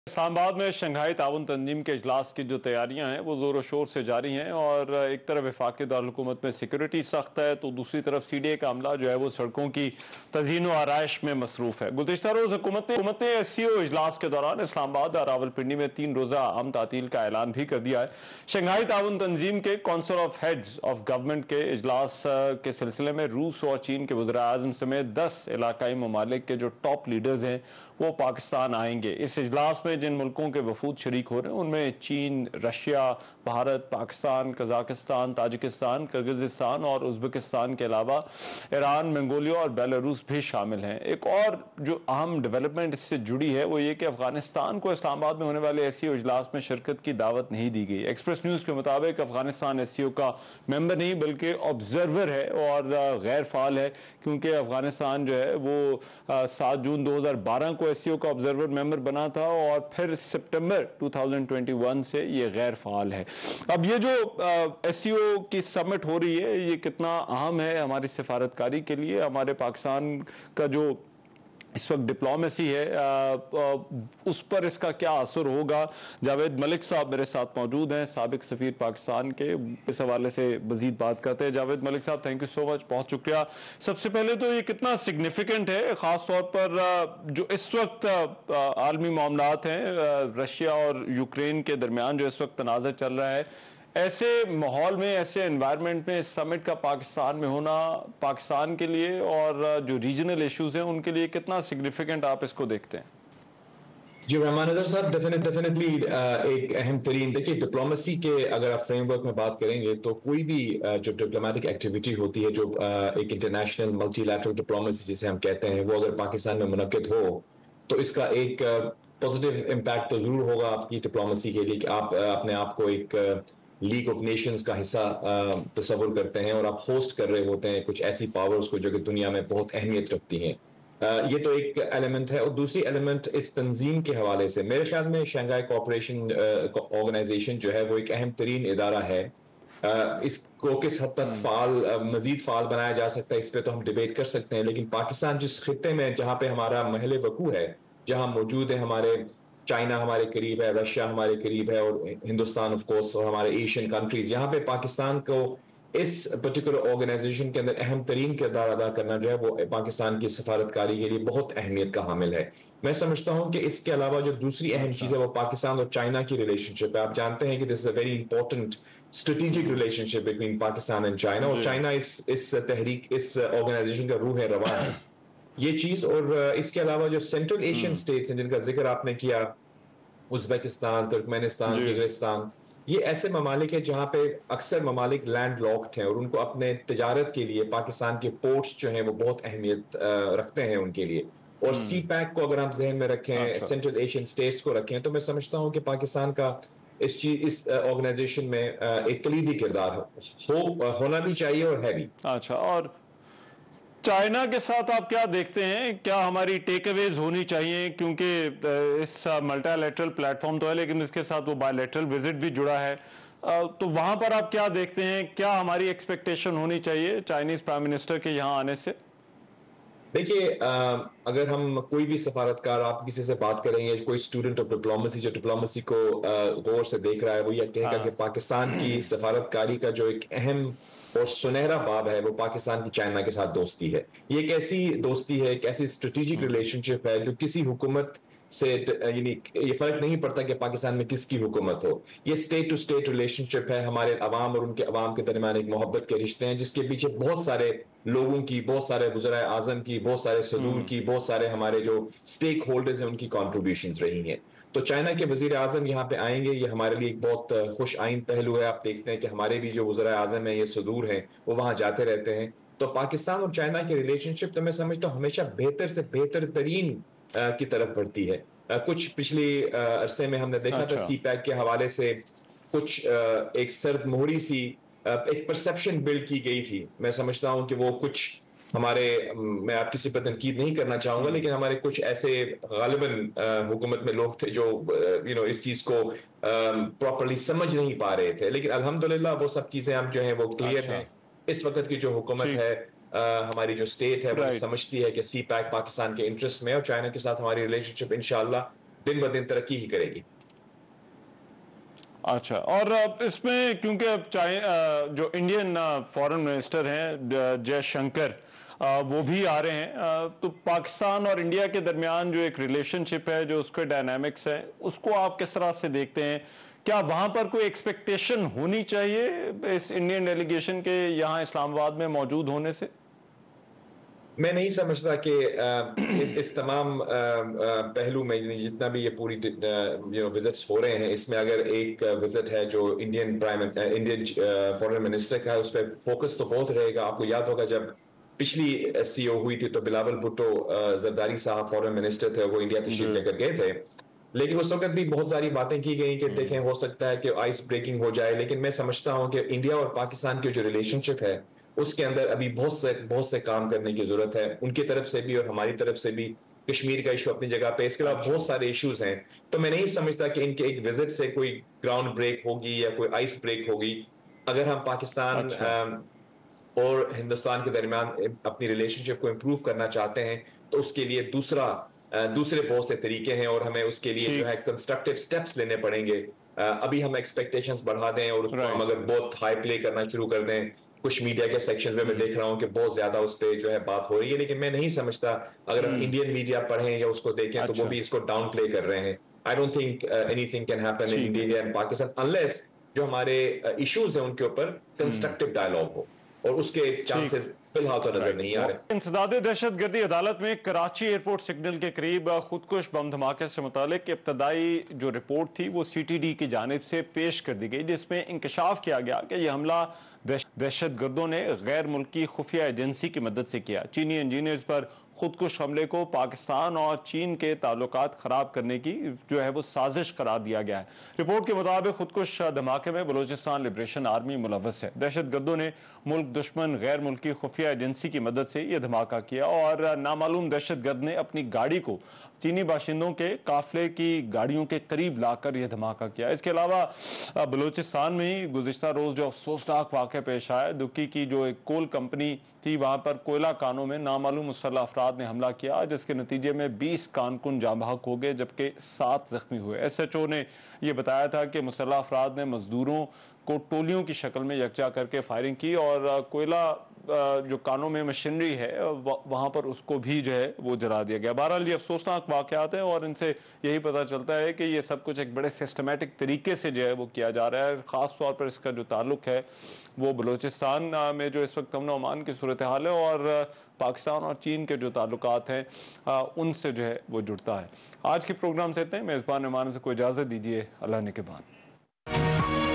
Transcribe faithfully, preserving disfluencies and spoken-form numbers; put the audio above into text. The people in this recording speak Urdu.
اسلام آباد میں شنگھائی تعاون تنظیم کے اجلاس کی جو تیاریاں ہیں وہ زور و شور سے جاری ہیں، اور ایک طرف وفاقی دارالحکومت میں سیکیورٹی سخت ہے تو دوسری طرف سی ڈی اے کا عملہ جو ہے وہ سڑکوں کی تزئین و آرائش میں مصروف ہے۔ گزشتہ روز حکومت نے حکومت نے ایس سی او اجلاس کے دوران اسلام آباد اور راولپنڈی میں تین روزہ عام تعطیل کا اعلان بھی کر دیا ہے۔ شنگھائی تعاون تنظیم کے council of heads of government کے اجلاس کے سلسلے میں روس اور چین کے وزراء اعظم سمیت دس علاقائی ممالک کے جو ٹاپ لیڈرز ہیں وہ پاکستان آئیں گے۔ اس اجلاس میں جن ملکوں کے وفود شریک ہو رہے ہیں ان میں چین، Russia, Bharat, Pakistan, Kazakhstan, Tajikistan, Kyrgyzstan اور ازبکستان کے علاوہ ایران، منگولیا اور بیلاروس بھی شامل ہیں۔ ایک اور جو اہم ڈیولپمنٹ اس سے جڑی ہے وہ یہ کہ افغانستان کو اسلام آباد میں ہونے والے ایس سی او اجلاس میں شرکت کی دعوت نہیں دی گئی۔ ایکسپریس نیوز کے مطابق افغانستان ایس سی او کا ممبر نہیں بلکہ آبزرور ہے اور غیر فعال ہے، کیونکہ افغانستان جو ہے وہ سات جون دو ہزار بارہ کو ایس سی او کا آبزرور ممبر بنا تھا اور پھر سپٹمبر دو ہزار اکیس سے یہ غیر فعال ہے۔ اب یہ جو ایس سی او کی سمٹ ہو رہی ہے یہ کتنا اہم ہے ہماری سفارتکاری کے لیے، ہمارے پاکستان کا جو اس وقت ڈپلومیسی ہے اس پر اس کا کیا اثر ہوگا؟ جاوید ملک صاحب میرے ساتھ موجود ہیں، سابق سفیر پاکستان کے، اس حوالے سے مزید بات کرتے ہیں۔ جاوید ملک صاحب تھینک یو سو مچ، بہت شکریہ۔ سب سے پہلے تو یہ کتنا سگنیفیکنٹ ہے خاص طور پر جو اس وقت عالمی معاملات ہیں، رشیا اور یوکرین کے درمیان جو اس وقت تنازع چل رہا ہے، ایسے ماحول میں، ایسے انوائرمنٹ میں اس سمٹ کا پاکستان میں ہونا پاکستان کے لیے اور جو ریجنل ایشوز ہیں ان کے لیے کتنا سگنیفیکنٹ آپ اس کو دیکھتے ہیں؟ جی رحمان نظر صاحب، ڈیفینیٹلی ایک اہم ترین، دیکھیے ڈپلومیسی کے اگر آپ فریم ورک میں بات کریں گے تو کوئی بھی جو ڈپلومیٹک ایکٹیویٹی ہوتی ہے، جو ایک انٹرنیشنل ملٹی لیٹرل ڈپلومیسی جسے ہم کہتے ہیں، وہ اگر پاکستان میں منعقد ہو تو اس کا ایک پازیٹیو امپیکٹ تو ضرور ہوگا آپ کی ڈپلومیسی کے لیے کہ آپ اپنے آپ کو ایک لیگ آف نیشنز کا حصہ تصور کرتے ہیں اور آپ ہوسٹ کر رہے ہوتے ہیں کچھ ایسی پاورز کو جو کہ دنیا میں بہت اہمیت رکھتی ہیں۔ یہ تو ایک ایلیمنٹ ہے، اور دوسری ایلیمنٹ اس تنظیم کے حوالے سے میرے خیال میں شنگھائی کوآپریشن آرگنائزیشن جو ہے وہ ایک اہم ترین ادارہ ہے۔ اس کو کس حد تک فعال مزید فعال بنایا جا سکتا ہے اس پہ تو ہم ڈیبیٹ کر سکتے ہیں، لیکن پاکستان جس خطے میں جہاں پہ ہمارا محل وقوع ہے، جہاں موجود ہے، ہمارے چائنا ہمارے قریب ہے، رشیا ہمارے قریب ہے، اور ہندوستان آف کورس، اور ہمارے ایشین کنٹریز، یہاں پہ پاکستان کو اس پرٹیکولر آرگنائزیشن کے اندر اہم ترین کردار ادا کرنا جو ہے وہ پاکستان کی سفارتکاری کے لیے بہت اہمیت کا حامل ہے۔ میں سمجھتا ہوں کہ اس کے علاوہ جو دوسری اہم چیز ہے وہ پاکستان اور چائنا کی ریلیشن شپ ہے۔ آپ جانتے ہیں کہ this is a very important strategic relationship between Pakistan and China, اور چائنا اس اس تحریک اس آرگنائزیشن کا روح رواں ہے یہ چیز۔ اور اس کے علاوہ جو سینٹرل ایشین اسٹیٹس ہیں جن کا ذکر آپ نے کیا، ازبکستان، ترکمانستان، کرغزستان، یہ ایسے ممالک ہیں جہاں پہ اکثر ممالک لینڈ لاکڈ ہیں اور ان کو اپنے تجارت کے لیے پاکستان کے پورٹس جو ہیں وہ بہت اہمیت رکھتے ہیں ان کے لیے۔ اور سی پیک کو اگر آپ ذہن میں رکھیں، سینٹرل ایشین اسٹیٹس کو رکھیں، تو میں سمجھتا ہوں کہ پاکستان کا اس چیز اس آرگنائزیشن میں ایک کلیدی کردار ہو ہونا بھی چاہیے اور ہے بھی۔ اچھا، اور چائنا کے ساتھ آپ کیا دیکھتے ہیں؟ کیا ہماری ٹیک اویز ہونی چاہیے؟ کیونکہ اس ملٹی لیٹرل پلیٹ فارم تو ہے لیکن اس کے ساتھ وہ بائی لیٹرل وزٹ بھی جڑا ہے، تو وہاں پر آپ کیا دیکھتے ہیں؟ کیا ہماری ایکسپیکٹیشن ہونی چاہیے چائنیز پرائم منسٹر کے یہاں آنے سے؟ دیکھیے اگر ہم کوئی بھی سفارتکار، آپ کسی سے بات کریں گے، کوئی اسٹوڈنٹ آف ڈپلومیسی جو ڈپلومیسی کو غور سے دیکھ رہا ہے، وہ یہ کہے گا کہ پاکستان کی سفارتکاری کا جو ایک اہم اور سنہرا باب ہے وہ پاکستان کی چائنا کے ساتھ دوستی ہے۔ یہ ایک ایسی دوستی ہے، ایک ایسی اسٹریٹجک ریلیشن شپ ہے جو کسی حکومت سے، یعنی یہ فرق نہیں پڑتا کہ پاکستان میں کس کی حکومت ہو، یہ state to state relationship ہے۔ ہمارے عوام اور ان کے عوام کے درمیان ایک محبت کے رشتے ہیں جس کے پیچھے بہت سارے لوگوں کی، بہت سارے وزرائے اعظم کی، بہت سارے صدور کی، بہت سارے ہمارے جو اسٹیک ہولڈرز ہیں ان کی کنٹریبیوشنز رہی ہیں۔ تو چائنا کے وزیر اعظم یہاں پہ آئیں گے، یہ ہمارے لیے ایک بہت خوش آئند پہلو ہے۔ آپ دیکھتے ہیں کہ ہمارے بھی جو وزرائے اعظم ہیں، یہ صدور ہیں، وہ وہاں جاتے رہتے ہیں۔ تو پاکستان اور چائنا کی ریلیشن شپ تو میں سمجھتا ہوں ہمیشہ بہتر سے بہتر ترین کی طرف بڑھتی ہے۔ کچھ پچھلی عرصے میں ہم نے دیکھا تھا سی پیک کے حوالے سے کچھ ایک سرد مہری سی ایک پرسپشن بلڈ کی گئی تھی۔ میں سمجھتا ہوں کہ وہ کچھ ہمارے، میں آپ کسی پر تنقید نہیں کرنا چاہوں گا، لیکن ہمارے کچھ ایسے غالباً حکومت میں لوگ تھے جو یو نو اس چیز کو پراپرلی سمجھ نہیں پا رہے تھے، لیکن الحمدللہ وہ سب چیزیں اب جو ہیں وہ کلیئر ہیں۔ اس وقت کی جو حکومت ہے، ہماری جو اسٹیٹ ہے، وہ سمجھتی ہے کہ سی پیک پاکستان کے انٹرسٹ میں، اور چائنا کے ساتھ ہماری ریلیشن شپ انشاءاللہ दिन ब दिन तरक्की ही करेगी। अच्छा, और इसमें क्योंकि अब चाहे जो इंडियन फॉरेन मिनिस्टर हैं जयशंकर वो भी आ रहे हैं, तो पाकिस्तान और इंडिया के दरमियान जो एक रिलेशनशिप है, जो उसके डायनामिक्स है, उसको आप किस तरह से देखते हैं? क्या वहां पर कोई एक्सपेक्टेशन होनी चाहिए इस इंडियन डेलीगेशन के यहाँ इस्लामाबाद में मौजूद होने से? मैं नहीं समझता कि इस तमाम पहलू में जितना भी ये पूरी यू नो विजिट्स हो रहे हैं, इसमें अगर एक विजिट है जो Indian prime Indian foreign minister का है, उस पर फोकस तो बहुत रहेगा। आपको याद होगा जब पिछली सीओ हुई थी तो बिलावल भुट्टो जरदारी साहब फॉरेन मिनिस्टर थे, वो इंडिया तशरीफ लेकर गए थे, लेकिन उस वक्त भी बहुत सारी बातें की गई कि देखें हो सकता है कि आइस ब्रेकिंग हो जाए। लेकिन मैं समझता हूं कि इंडिया और पाकिस्तान की जो रिलेशनशिप है उसके अंदर अभी बहुत से बहुत से काम करने की जरूरत है, उनकी तरफ से भी और हमारी तरफ से भी। कश्मीर का इशू अपनी जगह पे, इसके अलावा बहुत सारे इश्यूज हैं। तो मैं नहीं समझता कि इनके एक विजिट से कोई ग्राउंड ब्रेक होगी या कोई आइस ब्रेक होगी। अगर हम पाकिस्तान अच्छा। और हिंदुस्तान के दरमियान अपनी रिलेशनशिप को इम्प्रूव करना चाहते हैं तो उसके लिए दूसरा दूसरे बहुत से तरीके हैं और हमें उसके लिए जो है कंस्ट्रक्टिव स्टेप्स लेने पड़ेंगे। अभी हम एक्सपेक्टेशंस बढ़ा दें और उसको हम अगर बहुत हाई प्ले करना शुरू कर दें, कुछ मीडिया के सेक्शन में मैं देख रहा हूं कि बहुत ज्यादा उस पर जो है बात हो रही है, लेकिन मैं नहीं समझता अगर हम इंडियन मीडिया पढ़ें या उसको देखें अच्छा। तो वो भी इसको डाउन प्ले कर रहे हैं। I don't think anything can happen in India and Pakistan unless जो हमारे इश्यूज हैं उनके ऊपर कंस्ट्रक्टिव डायलॉग हो, और उसके चांसेस फिलहाल तो नजर नहीं आ रहे। इंसदादे दहशतगर्दी अदालत में कराची एयरपोर्ट सिग्नल के करीब खुदकुश बम धमाके से मुतालिक इब्तदाई जो रिपोर्ट थी वो सी टी डी की जानिब से पेश कर दी गई, जिसमें इंकशाफ किया गया कि यह हमला दहशतगर्दों ने गैर मुल्की खुफिया एजेंसी की मदद से किया। चीनी इंजीनियर्स पर खुदकुश हमले को पाकिस्तान और चीन के ताल्लुकात खराब करने की जो है वो साजिश करार दिया गया है। रिपोर्ट के मुताबिक खुदकुश धमाके में बलूचिस्तान लिबरेशन आर्मी मुलव्वस है। दहशतगर्दों ने मुल्क दुश्मन गैर मुल्की खुफिया एजेंसी की मदद से यह धमाका किया और नामालूम दहशतगर्द ने अपनी गाड़ी को चीनी बाशिंदों के काफिले की गाड़ियों के करीब लाकर यह धमाका किया। इसके अलावा बलूचिस्तान में ही गुज़िश्ता रोज जो अफसोसनाक वाक़या पेश आया, दुकी की जो एक कोल कंपनी थी वहां पर कोयला कानों में नामालूम मुसल्लह अफराद ने हमला किया, जिसके नतीजे में बीस कारकुन जाँ बहक हो गए जबकि सात जख्मी हुए। एस एच ओ ने यह बताया था कि मुसल्लह अफराद ने मजदूरों को टोलियों की शक्ल में यकजा करके फायरिंग की और कोयला जो कानों में मशीनरी है वहां पर उसको भी जो है वो जला दिया गया। बहरहाल ये अफसोसनाक वाक़यात हैं और इनसे यही पता चलता है कि ये सब कुछ एक बड़े सिस्टमेटिक तरीके से जो है वो किया जा रहा है। ख़ास तौर पर इसका जो ताल्लुक है वो बलूचिस्तान में जो इस वक्त अमन व अमान की सूरत हाल है और पाकिस्तान और चीन के जो ताल्लुकात हैं उनसे जो है वो जुड़ता है। आज के प्रोग्राम से इतने, मेज़बान मेहमान से कोई इजाज़त दीजिए। अल्लाह ने के बाद।